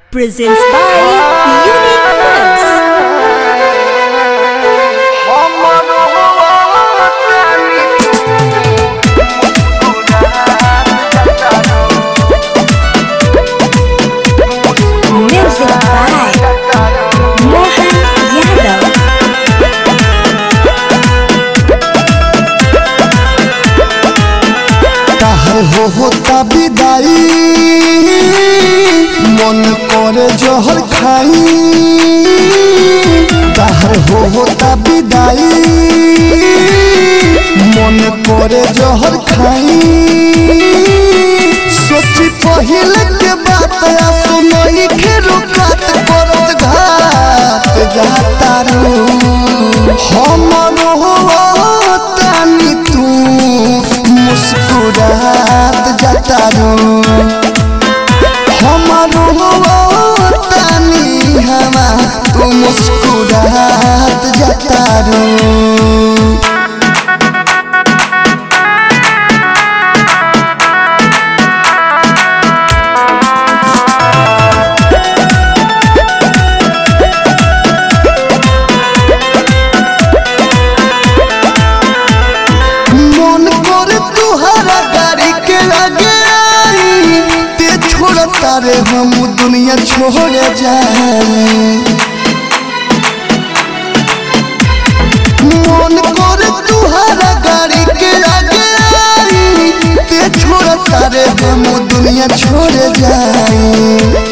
presents by Unique Films. Music by Mohan Yadav. होता विदाई मन करे जहर खाई होता विदाई मन करे जहर खाई सोची पहले के बात सुनई के रुकात करत घात जाता रू हमरो तानी तू मुस्कुरात जाता रू हमरो तानी हवा तू मुस्कुरात जाता रू। तारे हम दुनिया छोड़ जाए मन कर तुहरा गाड़ी के आगे आई ते छोड़ तारे हम दुनिया छोड़ जाए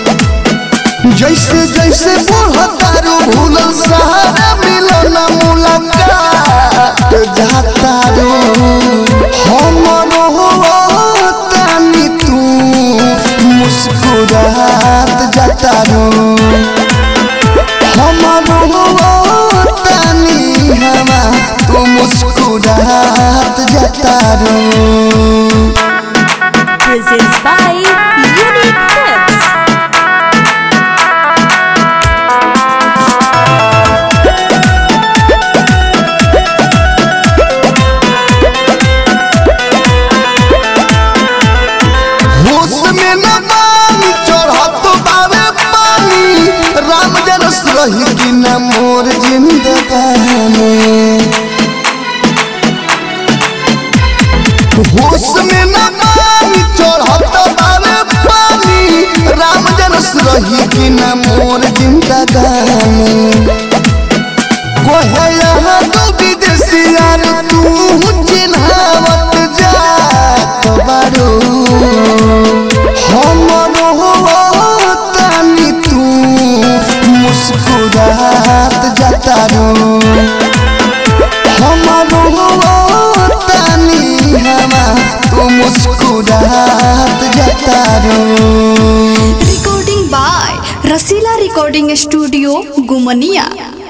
जैसे जैसे बढ़तारू भूलल सहारा मिलन मुलाकात जाता रू हमरो तानी तू मुस्कुरात जाता रू हमरो तानी हवा तू मुस्कुरात जाता रू। Presents by Unique Films. रही कि न मोर जिंदगानी होश में न पानी चढ़त बारे पानी राम जनस रही कि न मोर जिंदगानी कोहे यहाँ तो विदेशी यार तू चिन्हावत जात बारू हमरो तानी तू मुस्कुरात जाता रू हमरो तानी हवा तू मुस्कुरात जाता रू। Recording by Rasila Recording Studio, Gumania।